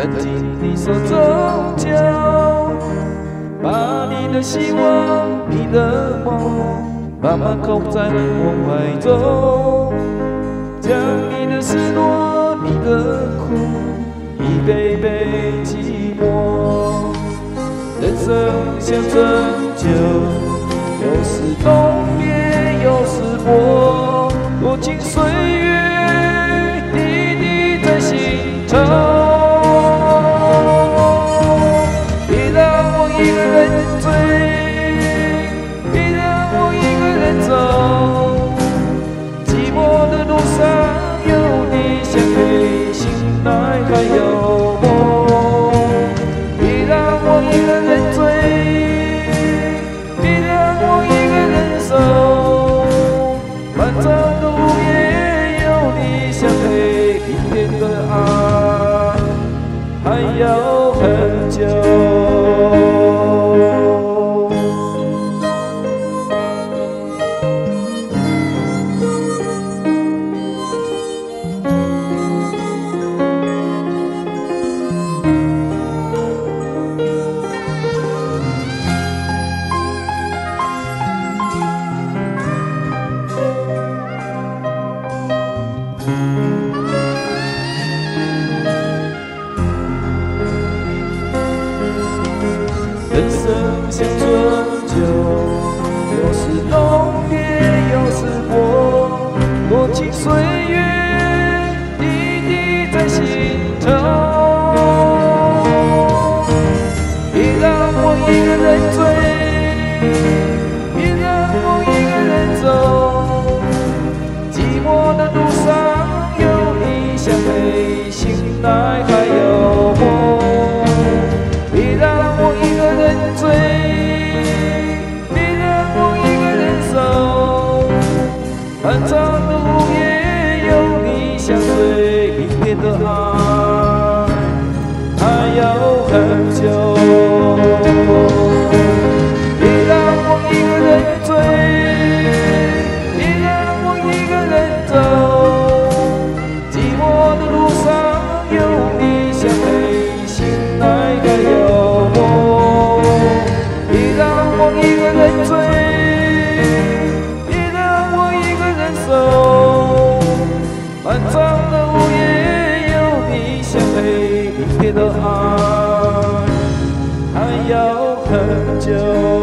认定你手中脚，把你的希望、你的梦，慢慢扣在我怀中，将你的失落、你的苦，一杯杯寂寞。人生像春秋，有时冬夜，有时波，多情岁月，滴滴在心头。别让我一个人醉，别让我一个人走。寂寞的路上有你相陪，醒来还有梦。别让我一个人醉，别让我一个人守。漫长的午夜有你相陪，明天的爱还要很久。人生像春秋，有时冬夜，有时波，多情岁月，滴滴在心头。别让我一个人醉，别让我一个人走。寂寞的路上有你相陪，醒来还有梦。别让我一个人醉，别让我一个人守。漫长的午夜有你相随，明天的爱还要很久。别让我一个人醉，别让我一个人走。寂寞的路上有你相陪，醒来还有梦。别让我一个人醉，别让我一个人守。漫长的午夜有你相陪，明天的爱还要很久。